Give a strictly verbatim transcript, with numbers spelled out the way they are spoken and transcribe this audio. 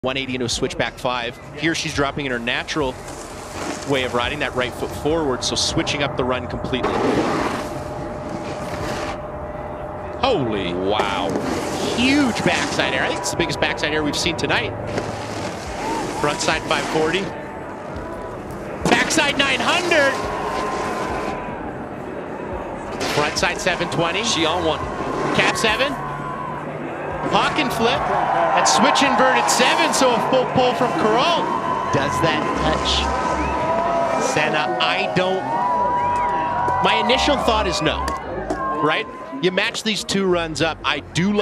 one eighty into a switchback five. Here she's dropping in her natural way of riding, that right foot forward, so switching up the run completely. Holy wow. Huge backside air. I think it's the biggest backside air we've seen tonight. Frontside five forty. Backside nine hundred. Frontside seven twenty. She on one. Cap seven. Hawk and flip. And switch inverted seven, so a full pull from Queralt. Does that touch Senna? I don't. My initial thought is no, right? You match these two runs up. I do like